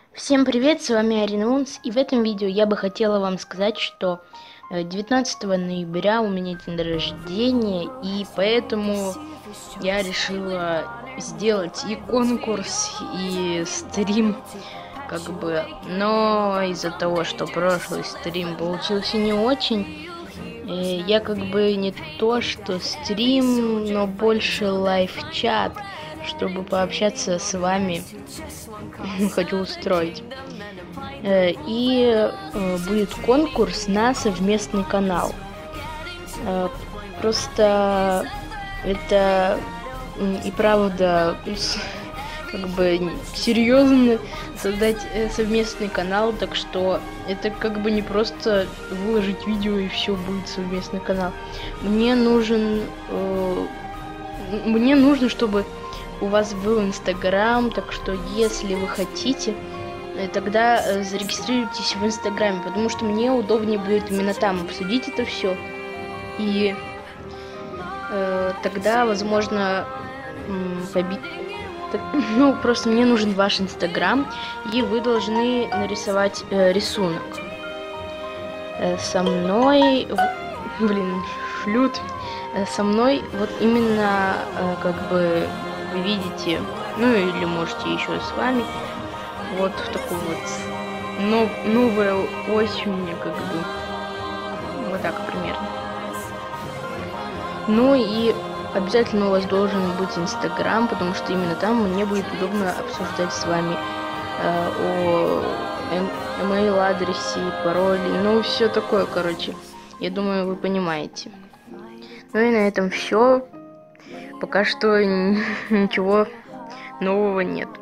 Всем привет, с вами Арина Унс, и в этом видео я бы хотела вам сказать, что 19 ноября у меня день рождения, и поэтому я решила сделать и конкурс, и стрим, но из-за того, что прошлый стрим получился не очень, я не то что стрим, но больше лайв-чат, чтобы пообщаться с вами, хочу устроить. Будет конкурс на совместный канал. Просто это и правда серьезно создать совместный канал, так что это не просто выложить видео и все будет совместный канал. Мне нужно, чтобы у вас был Инстаграм, так что если вы хотите, тогда зарегистрируйтесь в Инстаграме, потому что мне удобнее будет именно там обсудить это все. И тогда, возможно, просто мне нужен ваш Инстаграм, и вы должны нарисовать рисунок со мной, флют, со мной, вот именно вы видите, ну или можете еще с вами, вот в такой вот новая ось у меня вот так примерно. Ну и обязательно у вас должен быть Инстаграм, потому что именно там мне будет удобно обсуждать с вами о email адресе, пароле, все такое, я думаю, вы понимаете. Ну и на этом все. Пока что ничего нового нет.